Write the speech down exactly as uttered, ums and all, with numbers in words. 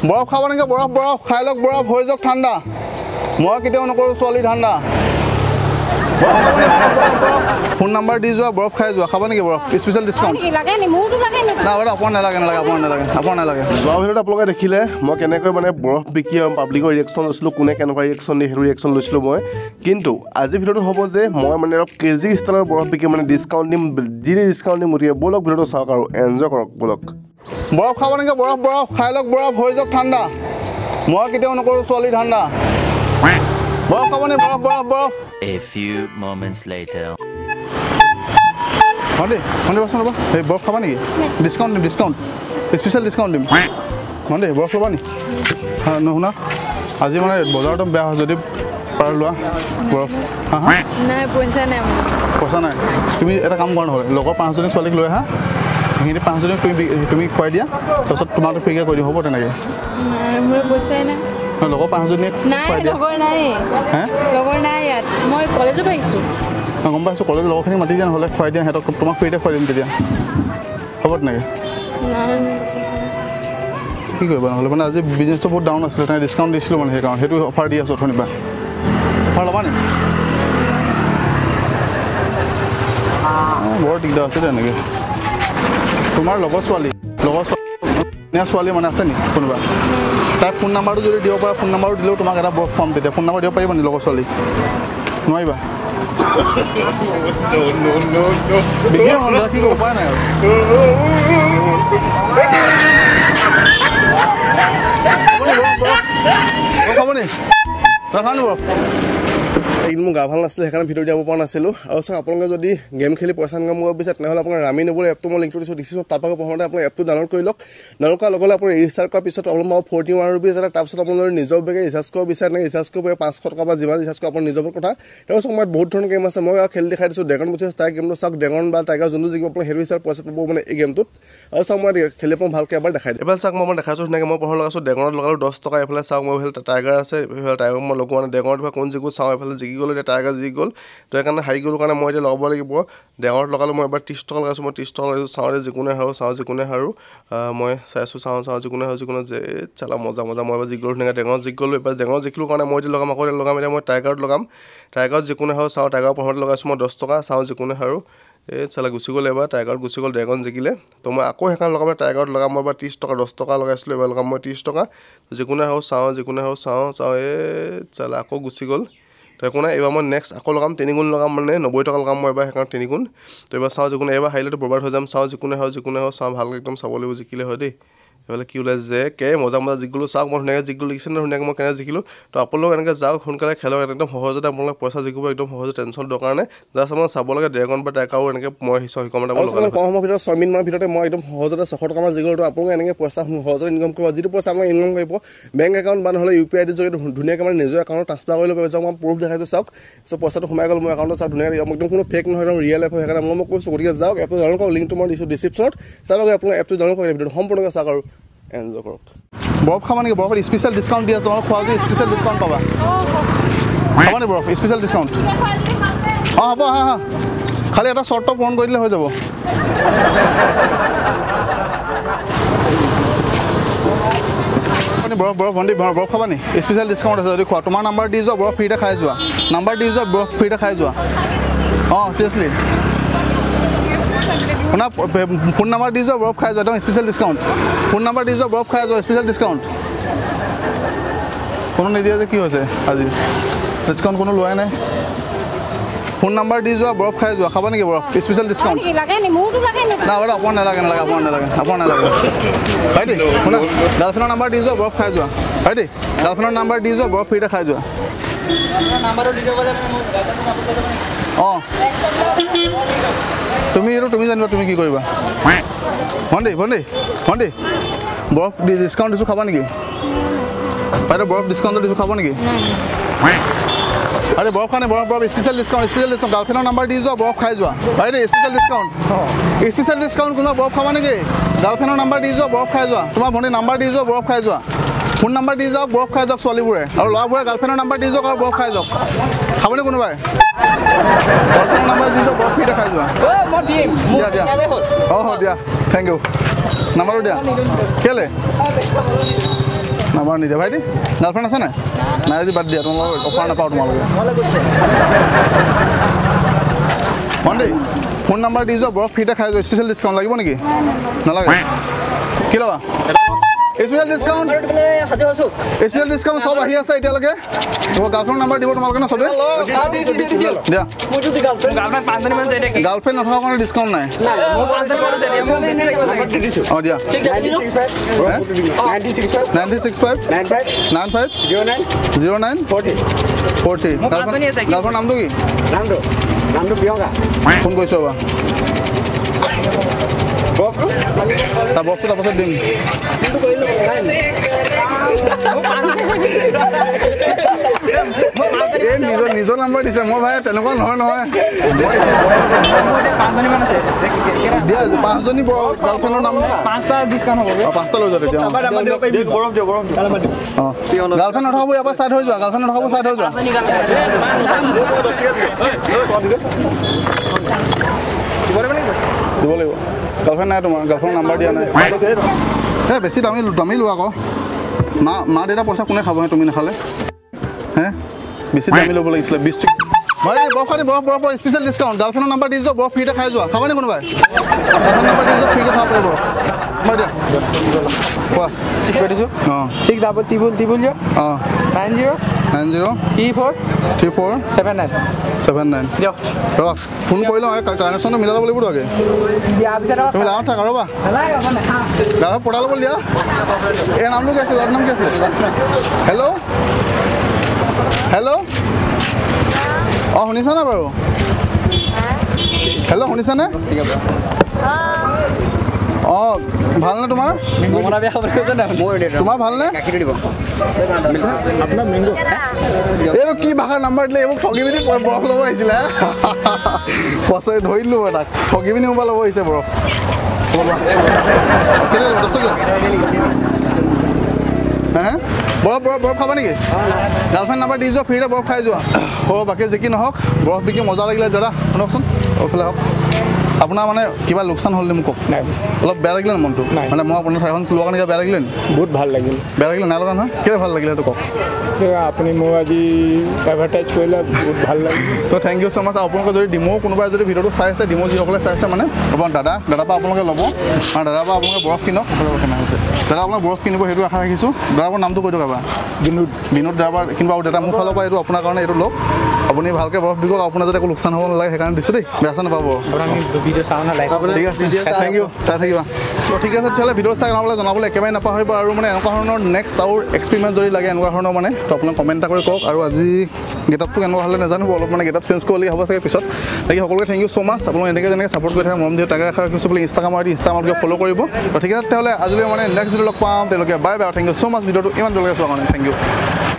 বৰফ খাব নেকি বৰফ বৰফ খাই লওক বৰফ হৈ যাওক ঠাণ্ডা মই কেতিয়াও নকৰোঁ ছোৱালী ঠাণ্ডা ফোন নাম্বাৰ দি যোৱা বৰফ খাই যোৱা খাব নেকি বৰফ স্পেচিয়েল ডিছকাউণ্ট না বাৰু আপোনাৰ নালাগে নালাগে আপোনাৰ নালাগে আপোনাৰ নালাগে যোৱা ভিডিঅ'ত আপোনালোকে দেখিলে মই কেনেকৈ মানে বৰফ বিকি পাব্লিকৰ ৰিয়েকশ্যন লৈছিলোঁ কোনে কেনেকুৱা ৰিয়েকশ্যন দিয়ে সেইটো ৰিয়েকশ্যন লৈছিলোঁ মই কিন্তু আজি ভিডিঅ'টো হ'ব যে মই মানে অলপ কেজি ষ্টাইলৰ বৰফ বিকি মানে ডিছকাউণ্ট দিম যি ডিছকাউণ্ট দিম গতিকে ব'লক ভিডিঅ'টো চাওক আৰু এনজয় কৰক ব'লক বৰফ খাব নেকি বৰফ বৰফ খাই লওক বৰফ হৈ যাওক ঠাণ্ডা মই কেতিয়াও নকৰোঁ ছোৱালী ঠাণ্ডা বৰফ খাব নে বৰফ বৰফ বৰফ A few moments later. হণ্ডে হণ্ডে বচোন ৰ'বা এই বৰফ খাবা নেকি ডিছকাউণ্ট দিম ডিছকাউণ্ট স্পেচিয়েল ডিছকাউণ্ট দিম হণ্ডে বৰফ ল'বা নি নুশুনা আজি মানে বজাৰটো বেয়া হয় যদি পাৰ লোৱা বৰফ হা হা নাই পইচা নাই পইচা নাই তুমি এটা কাম কৰা নহ'লে লগৰ পাঁচজনী ছোৱালীক লৈ আহা সেইখিনি পাঁচজনীক তুমি তুমি খুৱাই দিয়া তাৰপিছত তোমাক ফ্ৰীকৈ কৰি দিম হ'ব তেনেকৈ মোৰ পইচাই নাই লগৰ পাঁচজনীক খুৱাই দিয়া লগৰ নাই হে লগৰ নাই ইয়াত মই কলেজত আহিছোঁ গম পাইছোঁ কলেজৰ লগৰখিনি মাতি দিয়া নহ'লে খুৱাই দিয়া সিহঁতক তোমাক ফ্ৰীতে খুৱাই দিম তেতিয়া হ'ব তেনেকৈ কি কৰিবা নহ'লে মানে আজি বিজনেছটো বহুত ডাউন আছিলে তেনেকৈ ডিছকাউণ্ট দিছিলোঁ মানে সেইকাৰণে সেইটো অফাৰ দি আছোঁ অথনিবা অফাৰ ল'বা নি বৰ দিগদাৰ আছে তেনেকৈ তোমাৰ লগৰ ছোৱালী লগৰ ছোৱালী ছোৱালী মানে আছে নি কোনোবা তাই ফোন নাম্বাৰটো যদি দিব পাৰা ফোন নাম্বাৰটো দিলেও তোমাক এটা বৰফ খুৱাম তেতিয়া ফোন নাম্বাৰ দিব পাৰিবা নি লগৰ ছোৱালী নোৱাৰিবা বিক্ৰী হ'ল কি কৰিব উপায় নাই আৰু খাব নি ৰাখা নি বৰফ এইদিন মোৰ গা ভাল নাছিলে সেইকাৰণে ভিডিঅ' দিব পৰা নাছিলোঁ আৰু চাওক আপোনালোকে যদি গেম খেলি পইচা ইনকাম কৰিব বিচাৰে তেনেহ'লে আপোনাৰ ৰামি নবুল এপটো মই লিংকটো দিছোঁ দিছোঁ তাৰপৰা প্ৰথমতে আপোনাৰ এপটো ডাউনলোড কৰি লওক ডাউনলোড কৰাৰ লগে লগে আপোনাৰ ৰেজিষ্টাৰ কৰাৰ পিছত অলপ ফৰ্টি ওৱান ৰুপিজ এটা তাৰপিছত আপোনালোকে নিজৰ বেগে ৰিচাৰ্জ কৰিব বিচাৰে তেনেকৈ ৰিচাৰ্জ কৰিব পাৰে পাঁচশ টকা বা যিমান ৰিচাৰ্জ কৰিব আপোনাৰ নিজৰ কথা তাৰপিছত সময়ত বহুত ধৰণৰ গেম আছে মই খেলি দেখাই দিছোঁ ড্ৰেগন বুচিছ টাইগাৰ গেমটো চাওক ড্ৰেগন বা টাইগাৰ যোনটো জিকিব আপোনাৰ সেইটো হিচাপে পইচা পাব মানে এই গেমটোত আৰু চাওক মই খেলি পাওঁ ভালকৈ এবাৰ দেখাই দিওঁ এবাৰ চাওক মই দেখাইছোঁ ধুনীয়াকৈ মই প্ৰথম লগাইছোঁ ড্ৰেগনত লগালোঁ দহ টকা এইফালে চাওক মই এইফালে টাইগাৰ আছে এইফালে টাইগাৰ মই লগোৱা মানে ড্ৰেগনত কোন জিকো চাওঁ এইফালে জিকি গ'ল এতিয়া টাইগাৰ জিকি গ'ল তো সেইকাৰণে হাৰি গ'লোঁ কাৰণে মই এতিয়া লগাব লাগিব ডেঙৰত লগালোঁ মই এবাৰ ত্ৰিছ টকা লগাইছোঁ মই ত্ৰিছ টকা লগাইছোঁ চাওঁ যিকোনে হাৰোঁ চাওঁ যিকোনে হাৰোঁ মই চাইছোঁ চাওঁ চাওঁ যিকোনে হাৰোঁ যিকোনে যে চালা মজা মজা মই এবাৰ জিকি গ'লোঁ ধুনীয়াকৈ ডেঙৰত জিকি গ'লোঁ এবাৰ ডেঙৰত জিকিলোঁ কাৰণে মই এতিয়া লগাম আকৌ এতিয়া লগাম এতিয়া মই টাইগাৰত লগাম টাইগাৰত যিকোনে হাৰোঁ চাওঁ টাইগাৰ প্ৰথমতে লগাইছোঁ মই দহ টকা চাওঁ যিকোনে হাৰোঁ এই চালা গুচি গ'ল এবাৰ টাইগাৰত গুচি গ'ল ড্ৰেগন জিকিলে তো মই আকৌ সেইকাৰণে লগাম টাইগাৰত লগাম মই এবাৰ ত্ৰিছ টকা দহ টকা লগাইছিলোঁ এবাৰ লগাম মই ত্ৰিছ টকা যিকোনে হাৰোঁ চাওঁ যিকোনে হাৰোঁ চাওঁ চাওঁ এই চালা আকৌ গুচি গ'ল তো একো নাই এইবাৰ মই নেক্সট আকৌ লগাম তিনিগুণ লগাম মানে নব্বৈ টকা লগাম মই এবাৰ সেইকাৰণে তিনিগুণ তো এবাৰ চাওঁ যিকোনে এইবাৰ হাৰিলেতো বৰবাদ হৈ যাম চাওঁ যিকোনে হয় যিকোনে হয় চাওঁ ভালকৈ একদম চাব লাগিব জিকিলে হয় দেই এইফালে কি ওলাই যে কে মজা মজা জিকিলোঁ চাওক মই ধুনীয়াকৈ জিকিলোঁ লিখিছে ন ধুনীয়াকৈ মই কেনেকৈ জিকিলোঁ তো আপোনালোক এনেকৈ যাওক সোনকালে খেলক একদম সহজতে আপোনালোকে পইচা জিকিব একদম সহজে টেনশ্যন দৰকাৰ নাই জাষ্ট আপোনালোকে চাব লাগে ড্ৰেগন বা টাইগাৰো এনেকৈ মই শিকাওঁ শিকাম কম সময়ৰ ভিতৰত ছয় মিনিটমানৰ ভিতৰতে মই একদম সহজতে ছশ টকামান জিকিলোঁ তো আপোনালোকে এনেকৈ পইচা সহজতে ইনকাম কৰিব যিটো পইচা আপোনালোকে ইনকাম কৰিব বেংক একাউণ্ট বা নহ'লে ইউ পি আই ডিৰ জৰিয়তে ধুনীয়াকৈ মানে নিজৰ একাউণ্টত ট্ৰান্সফাৰ কৰি ল'ব যাওক মই প্ৰুফ দেখাইছোঁ চাওক চ' পইচাটো সোমাই গ'ল মোৰ একাউণ্টত চাওক ধুনীয়াকৈ একদম কোনো ফেক নহয় একদম ৰিয়েল এপ হয় সেইকাৰণে মই মই কৈছোঁ গতিকে যাওক এপটো ডাউনলোড কৰক লিংকটো মই দিছোঁ ডিছক্ৰিপশ্যনত চাওক আপোনালোকে এপটো ডাউনলোড কৰি ভিডিঅ'টো সম্পূৰ্ণকৈ চাওক আৰু এনজয় কৰক বৰফ খাবা নেকি বৰফত স্পেচিয়েল ডিছকাউণ্ট দি আছোঁ তোমালোক খোৱা যদি স্পেচিয়েল ডিছকাউণ্ট পাবা খাবা নি বৰফ স্পেচিয়েল ডিছকাউণ্ট অঁ হ'ব হা হা খালি এটা শ্বৰ্ট টপ ফোন কৰি দিলে হৈ যাব বৰফ বৰফ ভণ্টি বৰফ খাবা নি স্পেচিয়েল ডিছকাউণ্ট আছে যদি খোৱা তোমাৰ নাম্বাৰ দি যোৱা বৰফ ফ্ৰীতে খাই যোৱা নাম্বাৰ দি যোৱা বৰফ ফ্ৰীতে খাই যোৱা অঁ চিৰিয়াছলি শুনা ফোন নাম্বাৰ দি যোৱা বৰফ খাই যোৱা একদম স্পেচিয়েল ডিছকাউণ্ট ফোন নাম্বাৰ দি যোৱা বৰফ খাই যোৱা স্পেচিয়েল ডিছকাউণ্ট কোনো নিদিয়ে যে কি হৈছে আজি ডিছকাউণ্ট কোনো লোৱাই নাই ফোন নাম্বাৰ দি যোৱা বৰফ খাই যোৱা খাবা নেকি বৰফ স্পেচিয়েল ডিছকাউণ্ট না বাৰু আপোনাৰ নালাগে নালাগে আপোনাৰ নালাগে আপোনাৰ নালাগে হয় দেই শুনা গাৰ্লফ্ৰেণ্ডৰ নাম্বাৰ দি যোৱা বৰফ খাই যোৱা হয় দেই গাৰ্লফ্ৰেণ্ডৰ নাম্বাৰ দি যোৱা বৰফ ফ্ৰীতে খাই যোৱা অঁ তুমি এইটো তুমি জানিবা তুমি কি কৰিবা ভণ্টি ভণ্টি ভণ্টি বৰফ ডিছকাউণ্ট দিছোঁ খাবা নেকি বাইদেউ বৰফ ডিছকাউণ্ট দিছোঁ খাব নেকি আরে বরফ খানে বরফ বরফ স্পেশাল ডিসকাউন্ট স্পেশাল ডিসকাউন্ট গার্লফ্রেন্ডের নাম্বার দিয়ে যাও বরফ খাই যাও ভাই রে স্পেশাল ডিসকাউন্ট স্পেশাল ডিসকাউন্ট কোনো বরফ খাবা নাকি গার্লফ্রেন্ডের নাম্বার দিয়ে যাও বরফ খাই যাও তোমার ভনি নাম্বার দিয়ে যাও বরফ খাই যাও ফোন নাম্বার দিয়ে যাও বরফ খাই যাও ছোৱালীবোৰে আৰু ল'ৰাবোৰে গাৰ্লফ্ৰেন্ডৰ নাম্বার দিয়ে যাও আৰু বৰফ খাই যাও খাবনে কোনোবাই গাৰ্লফ্ৰেন্ডৰ নাম্বার দিয়ে যাও বৰফ ফ্ৰীতে খাই যাও মই দিম দিয়া দিয়া অঁ দিয়া থেংক ইউ নাম্বাৰটো দিয়া কেলে নাম্বাৰ নিদিয়া ভাইটি গাৰ্লফ্ৰেণ্ড আছে নাই নাই যদি বাদ দিয়া তোমালোকৰ অফাৰ নাপাওঁ তোমালোকে ভণ্টি ফোন নাম্বাৰ দি যোৱা বৰফ ফ্ৰীতে খাই যোৱা স্পেচিয়েল ডিছকাউণ্ট লাগিব নেকি নালাগে কি ল'বা স্পেচিয়েল ডিছকাউণ্ট স্পেচিয়েল ডিছকাউণ্ট চব আহি আছে এতিয়ালৈকে গাৰ্লফ্ৰেণ্ড নাম্বাৰ দিব তোমালোকে ন চবে দিয়া গাৰ্লফ্ৰেণ্ড নথকাৰ কাৰণে ডিছকাউণ্ট নাই অঁ দিয়া nine six five nine five zero' nine forty girlfriend নামটো কি ফোন কৰিছোঁ ৰ'বা তাৰ বৰফটো তাৰপাছত দিম এই নিজৰ নিজৰ নাম্বাৰ দিছে মই ভাই তেনেকুৱা নহয় নহয় দিয়া পাঁচজনী গাৰ্লফ্ৰেণ্ডৰ নাম পাঁচটা ডিছকাউণ্ট হ'ব পাঁচটা লৈ যোৱা তেতিয়া অঁ গাৰ্লফ্ৰেণ্ড নথকাব ইয়াৰ পৰা চাইড হৈ যোৱা গাৰ্লফ্ৰেণ্ড নথকাব চাইড হৈ যোৱা দিব লাগিব গাৰ্লফ্ৰেণ্ড নাই তোমাৰ গাৰ্লফ্ৰেণ্ড নাম্বাৰ দিয়া নাই হে বেছি দামী দামী লোৱা আকৌ মা মা দেউতা পইচা কোনে খাব তুমি নাখালে হে বেছি দামী ল'ব লাগিছিলে বিছ ভাই বৰফ খানি বৰফ বৰফ স্পেচিয়েল ডিছকাউণ্ট গাৰ্লফ্ৰেণ্ডৰ নাম্বাৰ দি যোৱা বৰফ ফ্ৰীতে খাই যোৱা খাবানে কোনোবাই গাৰ্লফ্ৰেণ্ড নাম্বাৰ দি যোৱা ফ্ৰীতে খাব পাৰিব নাম্বাৰ দিয়া কোৱা ঠিক কৰি দিছোঁ অঁ six double triple triple zero' অঁ nine zero' nine zero' three four three four seven nine seven nine দিয়ক ৰ'বা ফোন কৰি লওঁ কানেকশ্যনটো মিলাই ল'ব লাগিব আগে দিয়াৰ পিছত তুমি লাভত থাকা ৰ'বা লাভত পঠাই ল'ব দিয়া এই নামটো কি আছিল ল'ৰাৰ নাম কি আছিল হেল্ল' হেল্ল' অঁ শুনিছানে বাৰু হেল্ল' শুনিছানে অঁ ভালনে তোমাৰ তোমাৰ ভালনে এইটো কি ভাষাৰ নাম্বাৰ দিলে এইবোৰ ঠগি পিনি বৰফ ল'ব আহিছিলে পইচা ধৰি দিলোঁ মই তাক ঠগি পিনি মোবাইল ল'ব আহিছে বৰফ কেলৈ ল'ব দহ টকীয়া হে বৰফ বৰফ বৰফ খাবা নেকি গাৰ্লফ্ৰেণ্ড নাম্বাৰ দি যোৱা ফ্ৰীতে বৰফ খাই যোৱা হ'ব বাকী যি কি নহওক বৰফ বিকি মজা লাগিলে দাদা শুনকচোন এইফালে হওক আপোনাৰ মানে কিবা লোকচান হ'ল নে মোক কওক অলপ বেয়া লাগিলে ন মনটো মানে মই আপোনাৰ ঠাইখন লোৱাৰ কাৰণে বেয়া লাগিলে নি বহুত ভাল লাগিল বেয়া লাগিলে নাই লগা নহয় কেলৈ ভাল লাগিলে সেইটো কওক আপুনি মোক আজি এডভাৰটাইজ কৰিলে বহুত ভাল লাগিল তো থেংক ইউ ছ' মাছ আপোনালোকে যদি ডিমৌ কোনোবাই যদি ভিডিঅ'টো চাই আছে ডিমৌ যিসকলে চাই আছে মানে আপোনাৰ দাদা দাদাৰ পৰা আপোনালোকে ল'ব আৰু দাদাৰ পৰা আপোনালোকে বৰফ কিনক কেনে হৈছে দাদা আপোনাক বৰফ কিনিব সেইটো আশা ৰাখিছোঁ দাদাৰ নামটো কৈ দিয়ক এবাৰ বিনোদ বিনোদ দাদাৰ পৰা কিনিব আৰু দাদা মোৰ ফালৰ পৰা এইটো আপোনাৰ কাৰণে এইটো লওক আপুনি ভালকৈ বৰফ দিব আপোনাৰ যাতে একো লোকচান হ'ব নালাগে সেইকাৰণে দিছোঁ দেই বেয়া চেয়া নাপাব ভিডিঅ' চাওঁ নালাগে ঠিক আছে থেংক ইউ চাই থাকিবা তো ঠিক আছে তেতিয়াহ'লে ভিডিঅ' চাই জনাবলৈ জনাবলৈ একেবাৰে নাপাহৰিব আৰু মানে এনেকুৱা ধৰণৰ নেক্সট আৰু এক্সপেৰিমেণ্ট যদি লাগে এনেকুৱা ধৰণৰ মানে তো আপোনাক কমেণ্ট এটা কৰি কওক আৰু আজি গেটআপটো কেনেকুৱা হ'লে নাজানো অলপ মানে গেটআপ চেঞ্জ কৰিবলগীয়া হ'ব চাগে পিছত বাকী সকলোকে থেংক ইউ ছ' মাছ আপোনালোকে এনেকৈ যেনেকৈ ছাপৰ্ট কৰি থাকে মৰম দিওঁ তাকে আশা ৰাখিছোঁ বুলি ইনষ্টাগ্ৰাম আৰু ইনষ্টাগ্ৰামত ফ'ল' কৰিব তো ঠিক আছে তেতিয়াহ'লে আজিলৈ মানে নেক্সট ভিডিঅ' লগ পাম তেওঁলোকে bye bye thank you so' মাছ ভিডিঅ'টো ইমান দূৰলৈকে চোৱাৰ কাৰণে থেংক ইউ